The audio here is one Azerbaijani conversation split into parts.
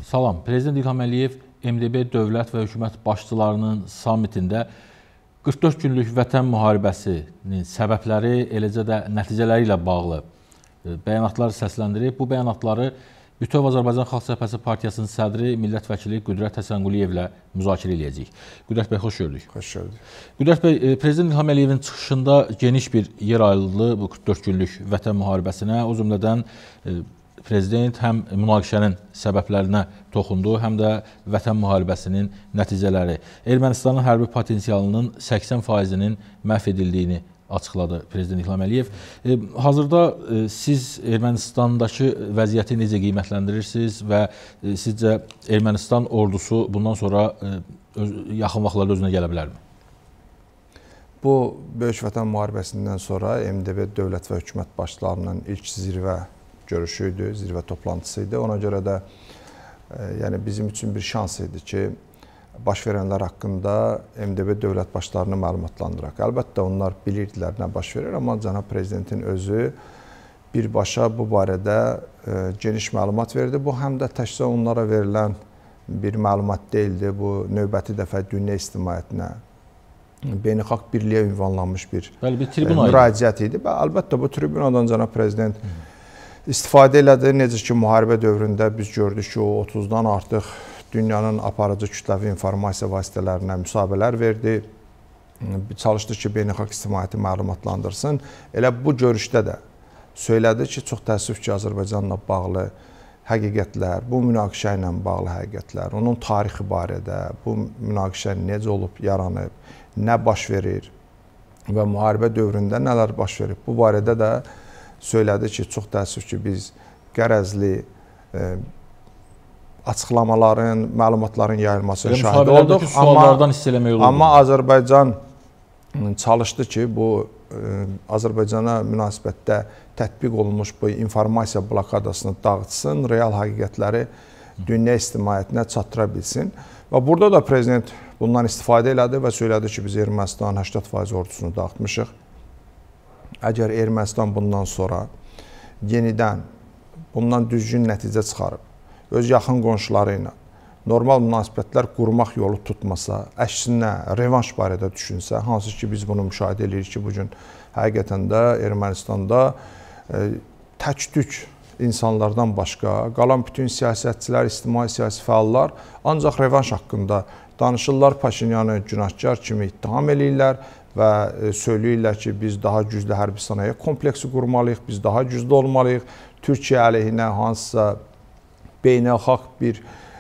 Salam. Prezident İlham Əliyev MDB dövlət və hökumət başçılarının sammitində 44 günlük vətən müharibəsinin səbəbləri, eləcə də nəticələri ilə bağlı bəyanatlar səsləndirib. Bu bəyanatları Bütöv Azərbaycan Xalq Cəbhəsi Partiyasının sədri, millət vəkili Qüdrət Həsənquliyevlə müzakirə edəcəyik. Qüdrət bəy, xoş gördük. Xoş gördük. Qüdrət bəy, Prezident İlham Əliyevin çıxışında geniş bir yer ayrıldı bu 44 günlük vətən müharibəsinə. O cümlədən Prezident həm münaqişənin səbəblərinə toxundu, həm də vətən müharibəsinin nəticələri. Ermənistanın hərbi potensialının 80%-nin məhv edildiyini açıqladı Prezident İlham Əliyev. Hazırda siz Ermənistandakı vəziyyəti necə qiymətləndirirsiniz və sizcə Ermənistan ordusu bundan sonra yaxın vaxtlarda özünə gələ bilərmi? Bu, Böyük Vətən müharibəsindən sonra MDB dövlət və hökumət başçılarının ilk zirvə görüşü idi, zirvə toplantısı idi. Ona görə də yəni bizim üçün bir şans idi ki, baş verənlər haqqında MDB dövlət başlarını məlumatlandıraq. Əlbəttə, onlar bilirdilər nə baş verir, amma cənab prezidentin özü birbaşa bu barədə geniş məlumat verdi. Bu, həm də təkcə onlara verilən bir məlumat deyildi. Bu, növbəti dəfə dünya ictimaiyyətinə beynəlxalq birliyə ünvanlanmış bir müraciət idi. Əlbəttə, bu tribunadan cənab prezident istifadə elədi. Necə ki, müharibə dövründə biz gördük ki, o 30-dan artıq dünyanın aparıcı kütləvi informasiya vasitələrinə müsahibələr verdi. Çalışdı ki, beynəlxalq ictimaiyyəti məlumatlandırsın. Elə bu görüşdə də söylədi ki, çox təəssüf ki, Azərbaycanla bağlı həqiqətlər, bu münaqişə ilə bağlı həqiqətlər, onun tarixi barədə, bu münaqişə necə olub, yaranıb, nə baş verir və müharibə dövründə nələr baş verib. Bu barədə də söylədi ki, çox təəssüf ki, biz qərəzli açıqlamaların, məlumatların yayılmasına şahid olduq. Amma Azərbaycan çalışdı ki, bu Azərbaycana münasibətdə tətbiq olunmuş bu informasiya blokadasını dağıtsın, real həqiqətləri dünya ictimaiyyətinə çatdıra bilsin. Və burada da prezident bundan istifadə elədi və söylədi ki, biz Ermənistanın 80% ordusunu dağıtmışıq. Əgər Ermənistan bundan sonra yenidən bundan düzgün nəticə çıxarıb, öz yaxın qonşuları ilə normal münasibətlər qurmaq yolu tutmasa, əksinə revanş barədə düşünsə, hansı ki biz bunu müşahidə edirik ki, bugün həqiqətən də Ermənistanda tək-tük insanlardan başqa qalan bütün siyasətçilər, ictimai-siyasi fəallar ancaq revanş haqqında danışırlar, Paşinyanı günahkar kimi ittiham eləyirlər və söyləyirlər ki, biz daha güclü hərbi sənaye kompleksi qurmalıyıq, biz daha güclü olmalıyıq, Türkiyə əleyhinə hansısa beynəlxalq bir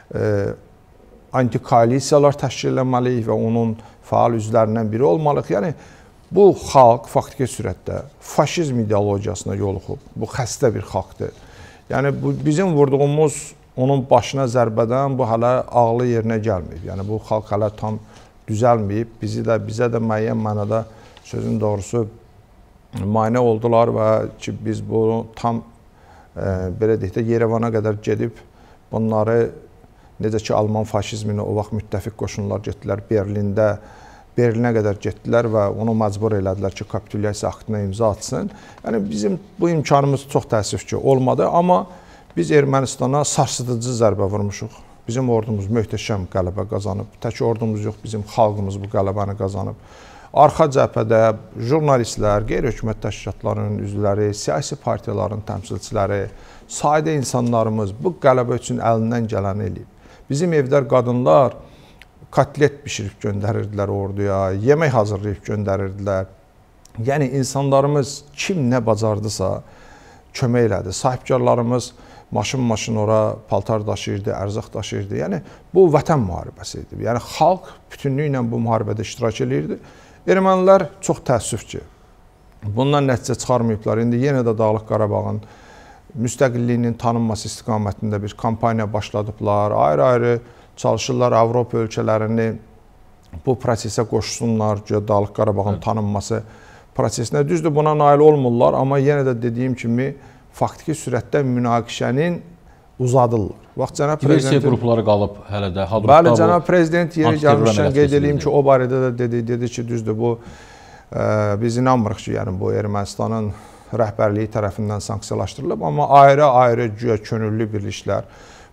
antikoalisiyalar təşkil etməliyik və onun fəal üzvlərindən biri olmalıyıq. Yəni, bu xalq faktiki sürətdə faşizm ideologiyasına yoluxub. Bu xəstə bir xalqdır. Yəni, bizim vurduğumuz onun başına zərbədən bu hələ ağlı yerinə gəlməyib. Yəni, bu xalq hələ tam düzəlməyib. Bizə də müəyyən mənada sözün doğrusu mane oldular və ki, biz bunu tam belə deyək də Yerevana qədər gedib bunları necə ki, Alman faşizminə o vaxt müttəfiq qoşunlar getdilər, Berlinə qədər getdilər və onu məcbur elədilər ki, kapitulyasiya aktına imza atsın. Yəni, bizim bu imkanımız çox təəssüf ki, olmadı, amma biz Ermənistana sarsıdıcı zərbə vurmuşuq. Bizim ordumuz möhtəşəm qələbə qazanıb. Tək ordumuz yox, bizim xalqımız bu qələbəni qazanıb. Arxa cəbhədə jurnalistlər, qeyri-hökumət təşkilatlarının üzvləri, siyasi partiyaların təmsilçiləri, sadə insanlarımız bu qələbə üçün əlindən gələni eləyib. Bizim evlər qadınlar kotlet bişirib göndərirdilər orduya, yemək hazırlayıb göndərirdilər. Yəni, insanlarımız kim nə bacardısa kömək elədi. Sahibkarlarımız maşın-maşın ora paltar daşıyırdı, ərzaq daşıyırdı. Yəni, bu vətən müharibəsi idi. Yəni, xalq bütünlüklə bu müharibədə iştirak edirdi. Ermənilər çox təəssüf ki, bundan nəticə çıxarmayıblar. İndi yenə də Dağlıq Qarabağın müstəqilliyinin tanınması istiqamətində bir kampaniya başladıblar. Ayrı-ayrı çalışırlar Avropa ölkələrini bu prosesə qoşsunlar, Dağlıq Qarabağın tanınması prosesinə. Düzdür, buna nail olmurlar, amma yenə də dediyim kimi faktiki sürətdə münaqişənin uzadırlar. Diversiya qrupları qalıb hələ də. Bəli, cənab prezident yeri gəlmişdən qeyd edeyim ki, o barədə də dedi ki, düzdür, bu biz inanmırıq ki, yəni bu Ermənistanın rəhbərliyi tərəfindən sanksiyalaşdırılıb, amma ayrı-ayrı güya könüllü birliklər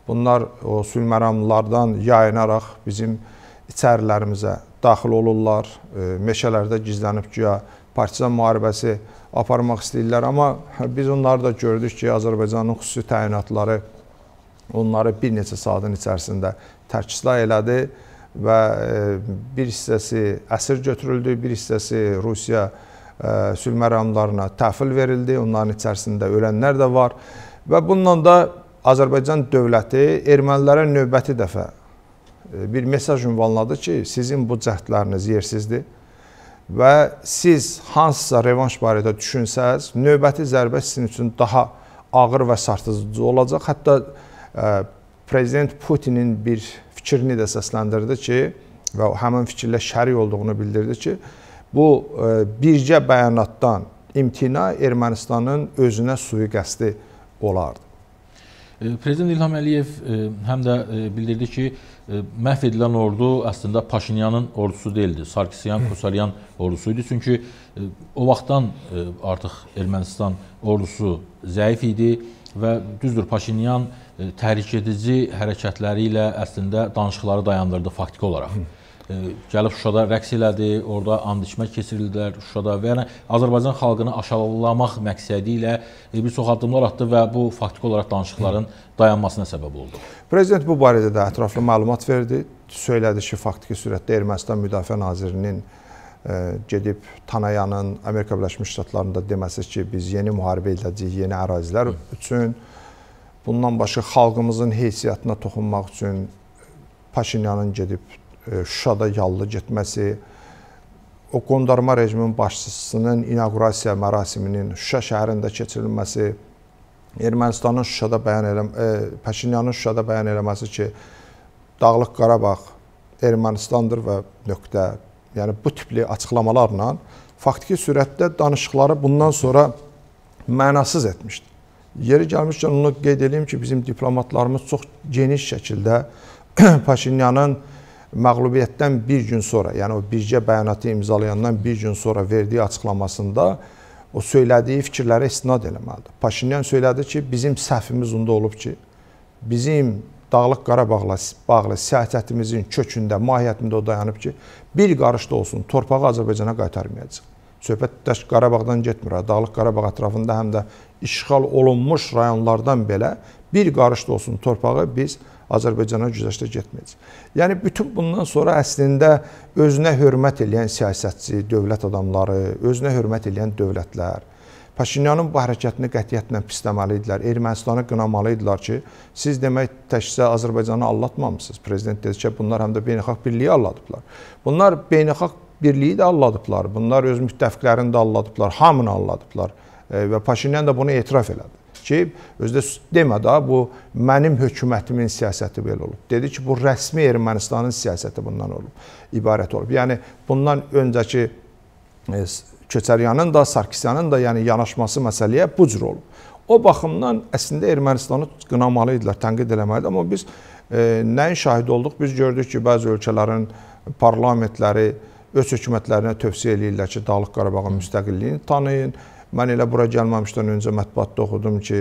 Bunlar o sülh məramlardan yayınaraq bizim içərilərimizə daxil olurlar, meşələrdə gizlənib güya partizan müharibəsi aparmaq istəyirlər. Amma biz onları da gördük ki, Azərbaycanın xüsusi təyinatları onları bir neçə saatın içərisində tərk elədi və bir hissəsi əsir götürüldü, bir hissəsi Rusiya sülh məramlarına təhvil verildi. Onların içərisində ölənlər də var və bununla da Azərbaycan dövləti ermənilərə növbəti dəfə bir mesaj ünvanladı ki, sizin bu cəhdləriniz yersizdir və siz hansısa revanş barədə düşünsəz, növbəti zərbə sizin üçün daha ağır və sarsıdıcı olacaq. Hətta Prezident Putinin bir fikrini də səsləndirdi ki, və həmin fikirlə şərik olduğunu bildirdi ki, bu bircə bəyanatdan imtina Ermənistanın özünə sui-qəsdi olardı. Prezident İlham Əliyev həm də bildirdi ki, məhv edilən ordu əslində Paşinyanın ordusu deyildi, Sarkisyan-Kosaryan ordusuydu. Çünki o vaxtdan artıq Ermənistan ordusu zəif idi və düzdür, Paşinyan təhrik edici hərəkətləri ilə əslində danışıqları dayandırdı faktiki olaraq. Gəlib Şuşada rəqs elədi, orada and içmək keçirildilər Şuşada və yəni Azərbaycan xalqını aşağılamaq məqsədi ilə bir çox addımlar atdı və bu faktiki olaraq danışıqların dayanmasına səbəb oldu. Prezident bu barədə də ətraflı məlumat verdi. Söylədi ki, faktiki surətdə Ermənistan Müdafiə Nazirinin gedib Tanayanın Amerika Birləşmiş Ştatlarında deməsi ki, biz yeni müharibə edəcəyik, yeni ərazilər üçün, bundan başqa xalqımızın heysiyyatına toxunmaq üçün Paşinyanın gedib Şuşada yallı getməsi, o qondarma rejimin başçısının inaqurasiya mərasiminin Şuşa şəhərində keçirilməsi, Ermənistanın Paşinyanın Şuşada bəyan eləməsi ki, Dağlıq Qarabağ Ermənistandır və nöqtə. Yəni bu tipli açıqlamalarla faktiki surətdə danışıqları bundan sonra mənasız etmişdi. Yeri gəlmişkən onu qeyd edeyim ki, bizim diplomatlarımız çox geniş şəkildə Paşinyanın məğlubiyyətdən bir gün sonra, yəni o bircə bəyanatı imzalayandan bir gün sonra verdiyi açıqlamasında o söylədiyi fikirlərə istinad eləməlidir. Paşinyan söylədi ki, bizim səhvimiz onda olub ki, bizim Dağlıq Qarabağla bağlı siyasətimizin kökündə, mahiyyətində o dayanıb ki, bir qarış da olsun torpağı Azərbaycana qaytarmayacaq. Söhbət Qarabağdan getmir. Dağlıq Qarabağ ətrafında həm də işğal olunmuş rayonlardan belə bir qarış da olsun torpağı biz Azərbaycana güzəştə getməyəcək. Yəni bütün bundan sonra əslində özünə hörmət edən siyasətçi, dövlət adamları, özünə hörmət edən dövlətlər Paşinyanın bu hərəkətini qətiyyətlə pisləməliydilər, Ermənistanı qınamalıydılar ki, siz demək təkcə Azərbaycanı aldatmamısınız. Prezident dedi ki, bunlar həm də beynəlxalq birliyi alladıblar. Bunlar beynəlxalq birliyi də alladıblar, bunlar öz müttəfiqlərini də alladıblar, hamını alladıblar və Paşinyan da bunu etiraf elədi ki, özdə demə da, bu mənim hökumətimin siyasəti belə olub. Dedi ki, bu rəsmi Ermənistanın siyasəti bundan olub, ibarət olub. Yəni, bundan öncəki Köçəryanın da, Sarkisyanın da yəni yanaşması məsələyə bu cür olub. O baxımdan əslində Ermənistanı qınamalıydılar, tənqid eləməlidir. Amma biz nəyin şahid olduq? Biz gördük ki, bəzi ölkələrin parlamentləri öz hökumətlərinə tövsiyə eləyirlər ki, Dağlıq Qarabağın müstəqilliyini tanıyın. Mən elə bura gəlməmişdən öncə mətbuatda oxudum ki,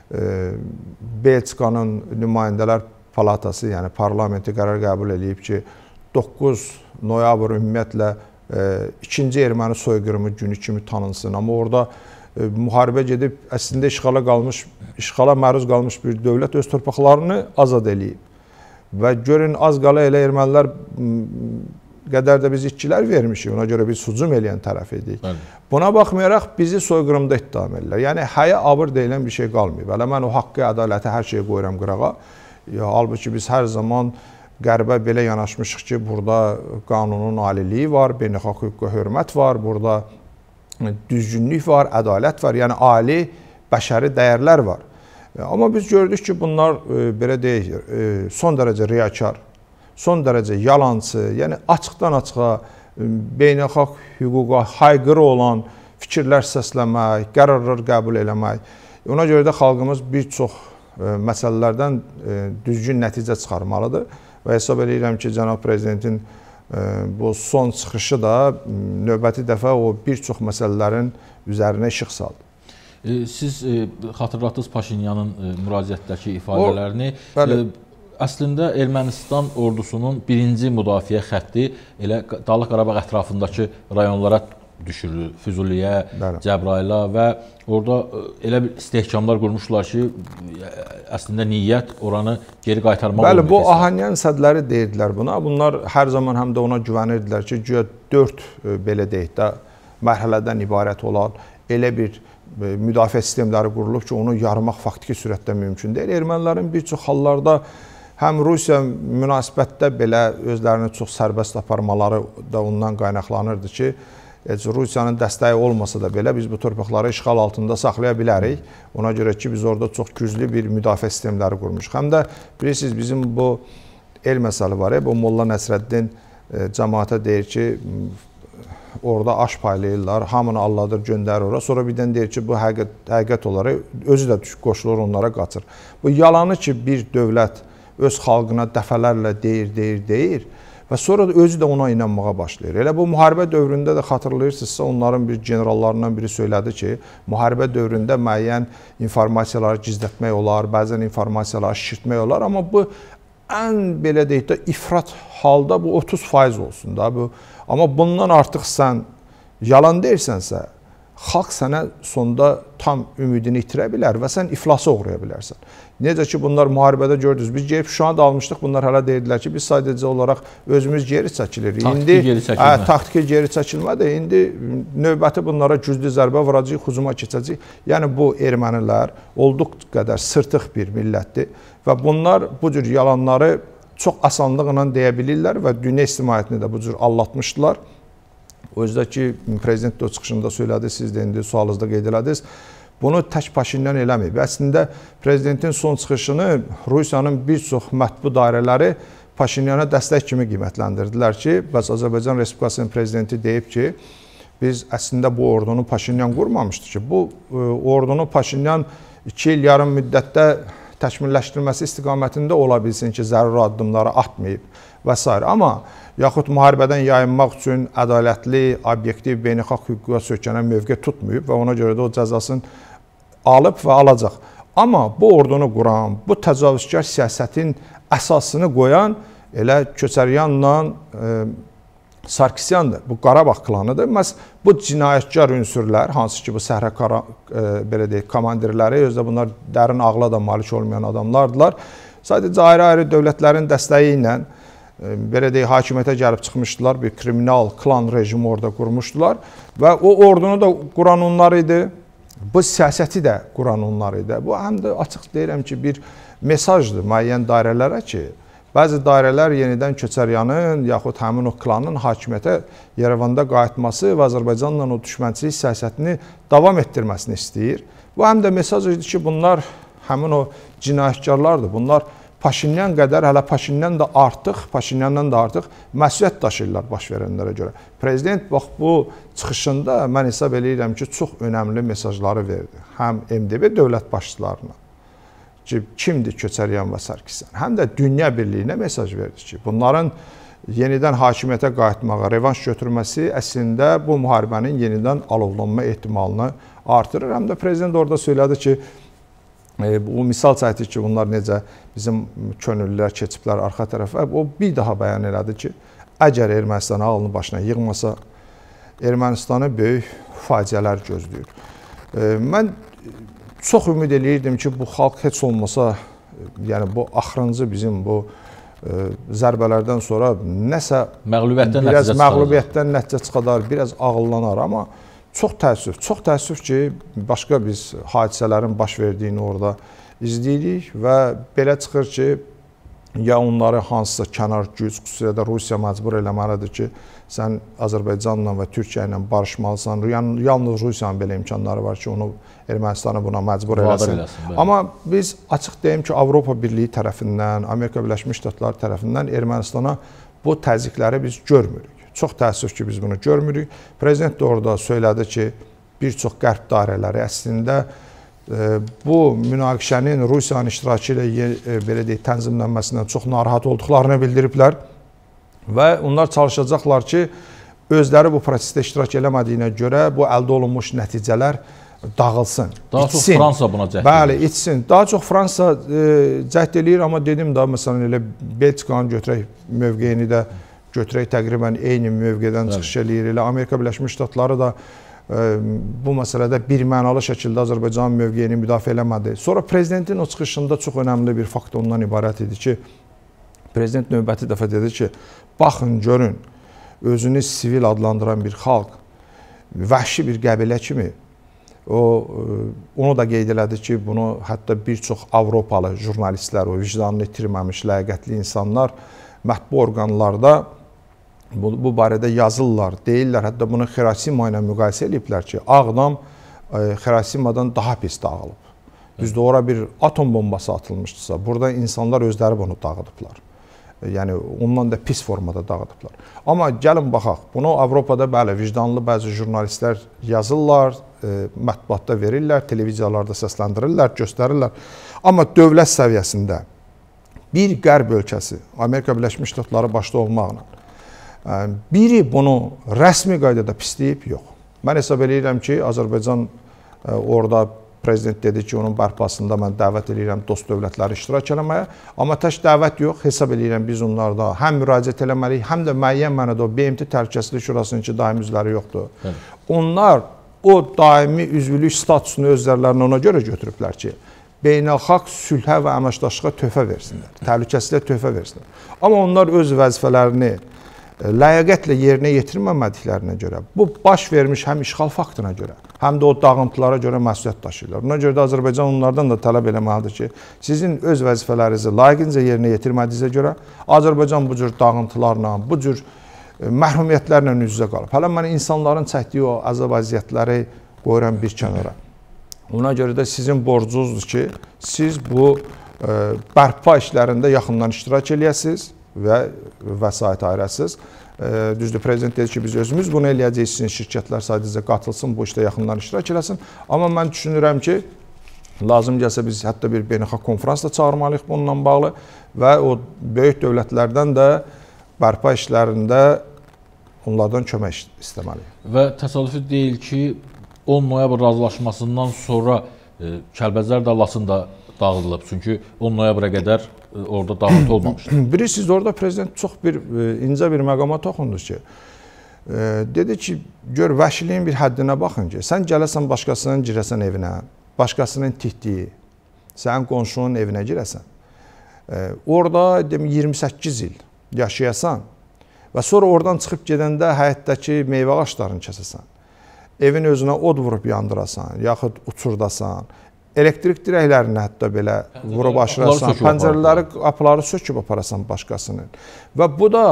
Belçikanın nümayəndələr palatası, yəni parlamenti qərar qəbul edib ki, 9 noyabr ümumiyyətlə ikinci erməni soyqırımı günü kimi tanınsın. Amma orada müharibə gedib əslində işğala məruz qalmış bir dövlət öz torpaqlarını azad eləyib. Və görün, az qala elə ermənilər qədər də biz itkilər vermişik, ona görə biz hücum eləyən tərəf idik. Buna baxmayaraq bizi soyqırımda ittiham edirlər. Yəni, həyə abır deyilən bir şey qalmayıb. Hələ mən o haqqı, ədaləti hər şeyi qoyuram qırağa. Halbuki biz hər zaman Qərbə belə yanaşmışıq ki, burada qanunun aliliyi var, beynəlxalq hüquqa hörmət var, burada düzgünlük var, ədalət var, yəni ali bəşəri dəyərlər var. Amma biz gördük ki, bunlar belə deyək, son dərəcə riyakar, son dərəcə yalancı, yəni açıqdan açığa beynəlxalq hüquqa hayqırı olan fikirlər səsləmək, qərarlar qəbul eləmək. Ona görə də xalqımız bir çox məsələlərdən düzgün nəticə çıxarmalıdır. Və hesab edirəm ki, cənab prezidentin bu son çıxışı da növbəti dəfə o bir çox məsələlərin üzərinə işıq saldı. Siz xatırlatdınız Paşinyanın müraciətdəki ifadələrini. Əslində Ermənistan ordusunun birinci müdafiə xətti elə Dağlıq Qarabağ ətrafındakı rayonlara düşürülür. Füzuliyə, Cəbrayıla və orada elə bir istehkamlar qurmuşlar ki, əslində niyyət oranı geri qaytarmaq olmuyor. Bəli, bu Ahanyan sədləri deyirdilər buna. Bunlar hər zaman həm də ona güvənirdilər ki, güya 4 belə deyək də mərhələdən ibarət olan elə bir müdafiə sistemləri qurulub ki, onu yarmaq faktiki sürətdə mümkün deyil. Ermənilərin bir çox hallarda həm Rusiya münasibətdə belə özlərini çox sərbəst aparmaları da ondan qaynaqlanırdı ki, Rusiyanın dəstəyi olmasa da belə biz bu torpaqları işğal altında saxlaya bilərik. Ona görə ki, biz orada çox güclü bir müdafiə sistemləri qurmuşuq. Həm də bilirsiniz, bizim bu el məsələ var, bu Molla Nəsrəddin cəmaata deyir ki, orada aş paylayırlar, hamını alladır, göndərir ora. Sonra birdən deyir ki, bu həqiqət olaraq özü də qoşulur, onlara qaçır. Bu yalanı ki, bir dövlət öz xalqına dəfələrlə deyir və sonra da özü də ona inanmağa başlayır. Elə bu müharibə dövründə də xatırlayırsınızsa, onların bir generallarından biri söylədi ki, müharibə dövründə müəyyən informasiyaları gizlətmək olar, bəzən informasiyaları şişirtmək olar, amma bu ən belə deyək də ifrat halda bu 30% olsun da bu. Amma bundan artıq sən yalan deyirsənsə, xalq sənə sonda tam ümidini itirə bilər və sən iflasa uğraya bilərsən. Necə ki, bunlar müharibədə gördünüz. Biz gelib Şuşanı da almışdıq. Bunlar hələ deyirdilər ki, biz sadəcə olaraq özümüz geri çəkilirik. Taktiki geri çəkilmədir. İndi növbəti bunlara güclü zərbə vuracaq, hücuma keçəcək. Yəni bu ermənilər olduq qədər sırtıq bir millətdir və bunlar bu cür yalanları çox asanlıqla deyə bilirlər və dünya ictimaiyyətini də bu cür allatmışdılar. O yüzden ki, prezident de o çıxışında söylədi, siz də indi sualınızda qeyd elədiniz. Bunu tək Paşinyan eləməyib. Əslində, prezidentin son çıxışını Rusiyanın bir çox mətbu dairələri Paşinyana dəstək kimi qiymətləndirdilər ki, bəs Azərbaycan Respublikasının prezidenti deyib ki, biz əslində bu ordunu Paşinyan qurmamışdı ki, bu ordunu Paşinyan 2 il yarım müddətdə təkmilləşdirilməsi istiqamətində ola bilsin ki, zəruri addımları atmayıb və s. Amma yaxud müharibədən yayınmaq üçün ədalətli, obyektiv, beynəlxalq hüquqa söykənən mövqe tutmayıb və ona görə də o cəzasını alıb və alacaq. Amma bu ordunu quran, bu təcavüzkar siyasətin əsasını qoyan elə Köçəryanla Sarkisyandır. Bu Qarabağ klanıdır. Məhz bu cinayətkar ünsürlər, hansı ki bu Səhra belə deyək, komandirləri, özdə bunlar dərin ağla da malik olmayan adamlardılar. Sadəcə ayrı-ayrı dövlətlərin dəstəyi ilə belə deyək, hakimiyyətə gəlib çıxmışdılar, bir kriminal klan rejimi orada qurmuşdular və o ordunu da quran onlar idi, bu siyasəti də quran onlar idi. Bu həm də açıq deyirəm ki, bir mesajdır müəyyən dairələrə ki, bəzi dairələr yenidən Köçəryanın yaxud həmin o klanın hakimiyyətə Yerevanda qayıtması və Azərbaycanla o düşmənçilik siyasətini davam etdirməsini istəyir. Bu həm də mesaj idi ki, bunlar həmin o cinayətkarlardır. Bunlar Paşinyan qədər, hələ Paşinyandan da artıq məsuliyyət daşıyırlar baş verənlərə görə. Prezident bax bu çıxışında mən hesab edirəm ki, çox önəmli mesajları verdi. Həm MDB dövlət başçılarına ki, kimdir Köçəryan və Sarkisyan, həm də dünya birliyinə mesaj verdi ki, bunların yenidən hakimiyyətə qayıtmağa, revanş götürməsi əslində bu müharibənin yenidən alovlanma ehtimalını artırır. Həm də prezident orada söylədi ki, bu misal çəkdi ki, bunlar necə bizim könüllülər keçiblər arxa tərəfə. O bir daha bəyan elədi ki, əgər Ermənistan ağlını başına yığmasa, Ermənistanı böyük faciələr gözləyir. Mən çox ümid eləyirdim ki, bu xalq heç olmasa, yəni bu axırıncı bizim bu zərbələrdən sonra nəsə biraz məğlubiyyətdən nəticə çıxadar, biraz ağıllanar, amma çox təəssüf ki, başqa biz hadisələrin baş verdiyini orada izləyirik və belə çıxır ki, ya onları hansısa kənar güc, xüsusilə də Rusiya məcbur eləməlidir ki, sən Azərbaycanla və Türkiyə ilə barışmalısan. Yalnız Rusiyanın belə imkanları var ki, onu Ermənistanı buna məcbur eləsin. Amma biz açıq deyim ki, Avropa Birliyi tərəfindən, Amerika Birləşmiş Ştatları tərəfindən Ermənistana bu təzyiqləri biz görmürük. Çox təəssüf ki, biz bunu görmürük. Prezident də orada söylədi ki, bir çox qərb dairələri əslində bu münaqişənin Rusiyanın iştirakı ilə belə deyək, tənzimlənməsindən çox narahat olduqlarını bildiriblər və onlar çalışacaqlar ki, özləri bu prosesdə iştirak eləmədiyinə görə bu əldə olunmuş nəticələr dağılsın, Daha itsin. çox Fransa buna cəhd edir. Bəli, itsin. Daha çox Fransa cəhd eləyir, amma dedim da, məsələn, elə Belçikanı götürək, mövqeyini də götürək, təqribən eyni mövqedən çıxış eləyir. Elə Amerika Birləşmiş Ştatları da bu məsələdə birmənalı şəkildə Azərbaycanın mövqeyini müdafiə eləmədi. Sonra prezidentin o çıxışında çox önəmli bir fakt ondan ibarət idi ki, prezident növbəti dəfə dedi ki, baxın, görün, özünü sivil adlandıran bir xalq, vəhşi bir qəbilə kimi, onu da qeyd elədi ki, bunu hətta bir çox Avropalı jurnalistlər, o vicdanını itirməmiş, ləyaqətli insanlar mətbu orqanlarda bu barədə yazırlar, deyirlər, hətta bunu Xirosima ilə müqayisə ediblər ki, Ağdam Xirosimadan daha pis dağılıb. Düzdür, ora bir atom bombası atılmışdısa, burada insanlar özləri bunu dağıdıblar. Yəni, ondan da pis formada dağıdıblar. Amma gəlin baxaq, bunu Avropada bəli, vicdanlı bəzi jurnalistlər yazırlar, mətbuatda verirlər, televiziyalarda səsləndirirlər, göstərirlər. Amma dövlət səviyyəsində bir qərb ölkəsi, Amerika Birləşmiş Ştatları başda olmaqla, biri bunu rəsmi qaydada pisləyib, yox. Mən hesab edirəm ki, Azərbaycan orada prezident dedi ki, onun bərpasında mən dəvət edirəm dost dövlətləri iştirak eləməyə. Amma tək dəvət yox, hesab edirəm biz onlarda həm müraciət eləməliyik, həm də müəyyən mənada o BMT Təhlükəsizlik Şurasının ki, daimi üzvləri yoxdur. Onlar o daimi üzvlük statusunu özlərinə ona görə götürüblər ki, beynəlxalq sülhə və əməkdaşlığa töhfə versinlər, təhlükəsizliyə töhfə versinlər. Amma onlar öz vəzifələrini ləyaqətlə yerinə yetirməmədiklərinə görə, bu baş vermiş həm işğal faktına görə, həm də o dağıntılara görə məsuliyyət daşıyırlar. Buna görə də Azərbaycan onlardan da tələb eləməlidir ki, sizin öz vəzifələrinizi layiqincə yerinə yetirmədiyinizə görə Azərbaycan bu cür dağıntılarla, bu cür məhrumiyyətlərlə üz-üzə qalıb. Hələ mən insanların çəkdiyi o əzab əziyyətləri qoyuram bir kənara. Ona görə də sizin borcunuzdur ki, siz bu bərpa işlərində yaxından iştirak eləyəsiniz və vəsait ayırasınız. Düzdür, prezident dedi ki, biz özümüz bunu eləyəcəyik, sizin şirkətlər sadəcə qatılsın, bu işdə yaxından iştirak eləsin. Amma mən düşünürəm ki, lazım gəlsə biz hətta bir beynəlxalq konferans da çağırmalıyıq bununla bağlı və o böyük dövlətlərdən də bərpa işlərində onlardan kömək istəməliyik. Və təsadüfi deyil ki, 10 noyabr razılaşmasından sonra Kəlbəcər Dalasın da dağıdılıb. Çünki 10 noyabra qədər orada dağıntı olmamışdı. Bilirsiniz, orada prezident çox bir incə bir məqama toxundu ki, dedi ki, gör, vəhşiliyin bir həddinə baxın ki, sən gələsən başqasının girəsən evinə, başqasının tikdiyi, sənin qonşunun evinə girəsən, orada 28 il yaşayasan və sonra oradan çıxıb gedəndə həyətdəki meyvə ağaclarını kəsəsən, evin özünə od vurub yandırasan, yaxud uçurdasan, elektrik dirəklərini hətta belə vurub aşırasan, pəncərələri, qapıları söküb aparasan başqasının. Və bu da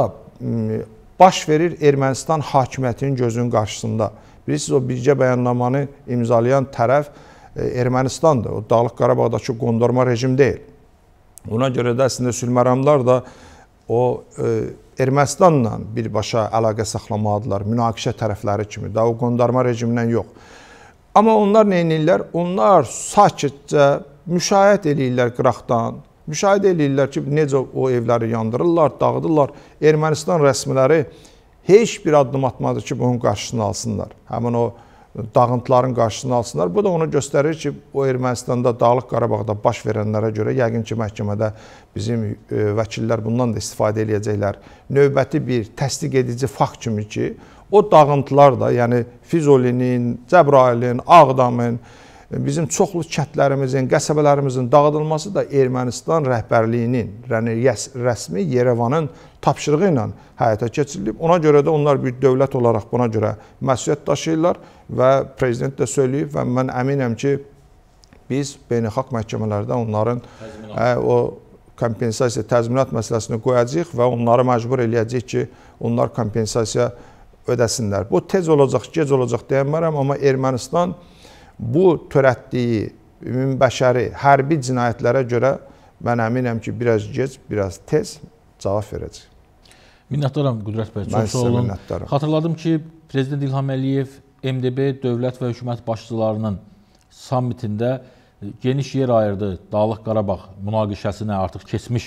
baş verir Ermənistan hakimiyyətinin gözünün qarşısında. Bilirsiniz, o birgə bəyannamanı imzalayan tərəf Ermənistandır. O Dağlıq Qarabağdakı qondarma rejim deyil. Ona görə də əslində sülhməramlar da o Ermənistanla birbaşa əlaqə saxlamalıdırlar, münaqişə tərəfləri kimi, daha o qondarma rejimdən yox. Amma onlar nə edirlər? Onlar sakitcə müşahidə edirlər qıraqdan, müşahidə edirlər ki, necə o evləri yandırırlar, dağıdırlar. Ermənistan rəsmiləri heç bir addım atmadı ki, bunun qarşısını alsınlar. Həmin o dağıntıların qarşısını alsınlar. Bu da onu göstərir ki, o Ermənistanda, Dağlıq Qarabağda baş verənlərə görə yəqin ki, məhkəmədə bizim vəkillər bundan da istifadə edəcəklər. Növbəti bir təsdiq edici fakt kimi ki, o dağıntılar da, yəni Füzulinin, Cəbrayılın, Ağdamın, bizim çoxlu kəndlərimizin, qəsəbələrimizin dağıdılması da Ermənistan rəhbərliyinin, rəsmi Yerevanın tapşırığı ilə həyata keçirilib. Ona görə də onlar bir dövlət olaraq buna görə məsuliyyət daşıyırlar və prezident də söyləyib və mən əminəm ki, biz beynəlxalq məhkəmələrdə onların o kompensasiya, təzminat məsələsini qoyacağıq və onları məcbur eləyəcəyik ki, onlar kompensasiya ödəsinlər. Bu tez olacaq, gec olacaq deyəmərəm, amma Ermənistan bu törətdiyi ümumbəşəri hərbi cinayətlərə görə mən əminəm ki, biraz gec, biraz tez cavab verəcək. Minnətdaram Qüdrət bəy, çox sağ olun. Xatırladım ki, Prezident İlham Əliyev MDB dövlət və hökumət başçılarının sammitində geniş yer ayırdı Dağlıq Qarabağ münaqişəsinə, artıq keçmiş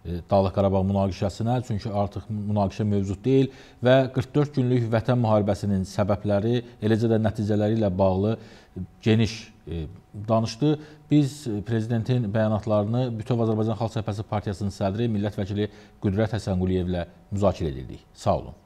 Dağlıq Qarabağ münaqişəsinə, çünki artıq münaqişə mövcud deyil və 44 günlük Vətən müharibəsinin səbəbləri, eləcə də nəticələri ilə bağlı geniş danışdı. Biz prezidentin bəyanatlarını Bütöv Azərbaycan Xalq Cəbhəsi Partiyasının sədri, millət vəkili Qüdrət Həsənquliyevlə müzakirə edildik. Sağ olun.